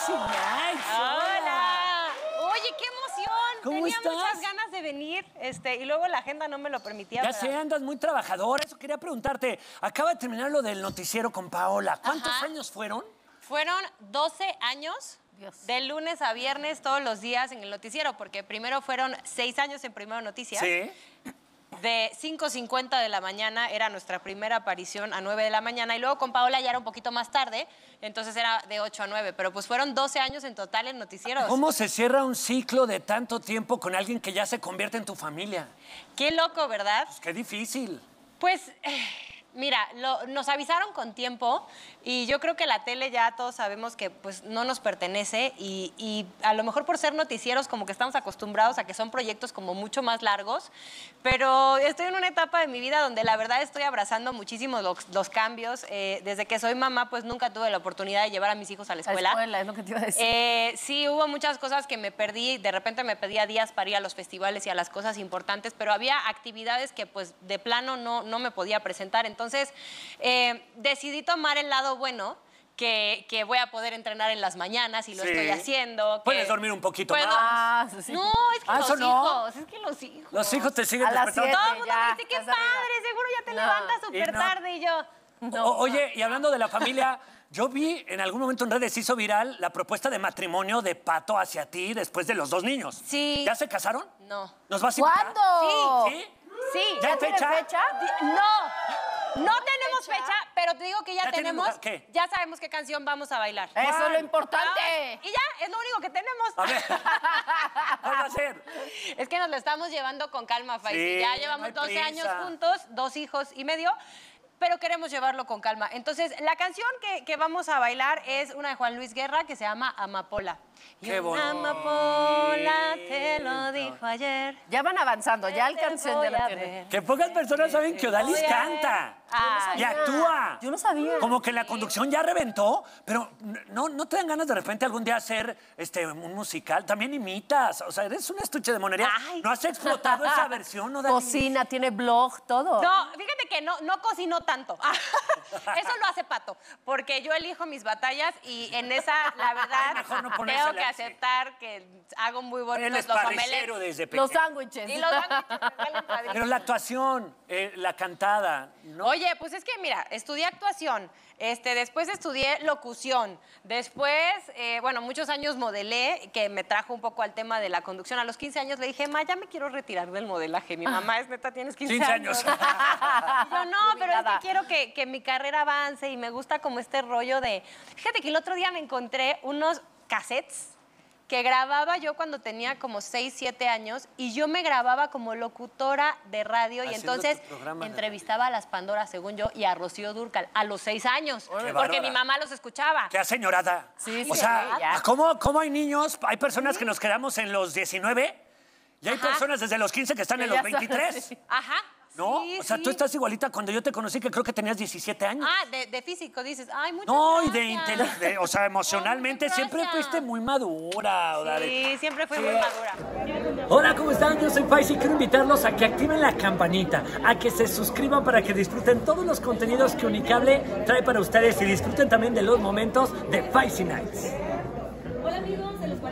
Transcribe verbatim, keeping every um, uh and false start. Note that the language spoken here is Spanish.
Faisy Nights. Hola. Oye, qué emoción. ¿Cómo Tenía estás? muchas ganas de venir, este, y luego la agenda no me lo permitía. Ya pero- sé, andas muy trabajadora. Eso quería preguntarte. Acaba de terminar lo del noticiero con Paola. ¿Cuántos Ajá. años fueron? Fueron doce años. Dios. De lunes a viernes, todos los días en el noticiero, porque primero fueron seis años en Primero Noticias. Sí. De cinco cincuenta de la mañana era nuestra primera aparición a nueve de la mañana, y luego con Paola ya era un poquito más tarde, entonces era de ocho a nueve, pero pues fueron doce años en total en noticieros. ¿Cómo se cierra un ciclo de tanto tiempo con alguien que ya se convierte en tu familia? Qué loco, ¿verdad? Pues qué difícil. Pues, eh, mira, lo- nos avisaron con tiempo, y yo creo que la tele ya todos sabemos que pues no nos pertenece, y, y a lo mejor por ser noticieros como que estamos acostumbrados a que son proyectos como mucho más largos, pero estoy en una etapa de mi vida donde la verdad estoy abrazando muchísimo los, los cambios. Eh, desde que soy mamá pues nunca tuve la oportunidad de llevar a mis hijos a la La escuela. escuela, es lo que te iba a decir. Eh, sí, hubo muchas cosas que me perdí. De repente me pedía días para ir a los festivales y a las cosas importantes, pero había actividades que pues de plano no, no me podía presentar. Entonces eh, decidí tomar el lado bueno, que, que voy a poder entrenar en las mañanas y lo Sí. estoy haciendo. que Puedes dormir un poquito puedo- más. Ah, sí, sí. No, es que Ah, los ¿eso no? hijos, es que los hijos. Los hijos te siguen A las despertando. Todo el siete. mundo Ya, me dice, qué estás arriba. padre, seguro ya te No. levantas Y súper no. tarde, y yo... O- oye, y hablando de la familia, yo vi en algún momento en redes hizo viral la propuesta de matrimonio de Pato hacia ti después de los dos niños. Sí. ¿Ya se casaron? No. ¿Nos vas a invitar? ¿Cuándo? ¿Sí? Sí. ¿Ya hay ¿Tiene fecha? fecha? Di- No, no tenemos fecha, pero te digo que ya, ¿Ya tienen tenemos, lugar? ¿Qué? ya sabemos qué canción vamos a bailar. Eso es ¿Cuál? lo importante. Y ya, es lo único que tenemos. A ver, ¿cuál va a ser? Es que nos lo estamos llevando con calma, Faisy. Sí, Ya no hay llevamos doce prisa. años juntos, dos hijos y medio, pero queremos llevarlo con calma. Entonces, la canción que, que vamos a bailar es una de Juan Luis Guerra que se llama Amapola. Qué Y bonito. una amapola te lo dijo ayer. Ya van avanzando, ya Te alcancé voy de la a tiene. ver. Que pocas personas saben que Odalis Voy a ver. canta. Ay, Y actúa. Yo no sabía. Como que la conducción ya reventó, pero no, no te dan ganas de repente algún día hacer este, un musical. También imitas. O sea, eres un estuche de monería. Ay. ¿No has explotado esa versión, Odalis? Cocina, tiene blog, todo. No, fíjate que no, no cocino tanto. Eso lo hace Pato, porque yo elijo mis batallas y en esa, la verdad, Mejor no tengo ponérsela que así. aceptar que hago muy Él bonitos es los parrillero omelets. desde pequeño. Los sándwiches. Y los sándwiches me salen padrísimos. Pero la actuación, eh, la cantada, ¿no? Oye, pues es que mira, estudié actuación, este, después estudié locución, después, eh, bueno, muchos años modelé, que me trajo un poco al tema de la conducción. A los quince años le dije, ma, ya me quiero retirar del modelaje. Mi mamá es neta, tienes quince, quince años. años. Y yo, no, pero es que Jubilada. quiero que, que mi carrera avance y me gusta como este rollo de... Fíjate que el otro día me encontré unos cassettes que grababa yo cuando tenía como seis, siete años, y yo me grababa como locutora de radio, y Haciendo entonces tu programa de entrevistaba a las Pandoras, según yo, y a Rocío Dúrcal a los seis años, porque bárbara. mi mamá los escuchaba. ¿Qué señorada? Sí, O sí, sea, ya. ¿cómo, ¿cómo hay niños? Hay personas que nos quedamos en los diecinueve y hay Ajá. personas desde los quince que están Que en ya los están, veintitrés. sí. Ajá. ¿No? Sí, o sea, sí. tú estás igualita cuando yo te conocí, que creo que tenías diecisiete años. Ah, de, de físico, dices, ay, muchas No, y de gracias. inteligencia, o sea, emocionalmente muchas siempre gracias. fuiste muy madura, Odalis. Sí, siempre fui Sí. muy madura. Hola, ¿cómo están? Yo soy Faisy y quiero invitarlos a que activen la campanita, a que se suscriban para que disfruten todos los contenidos que Unicable trae para ustedes y disfruten también de los momentos de Faisy Nights.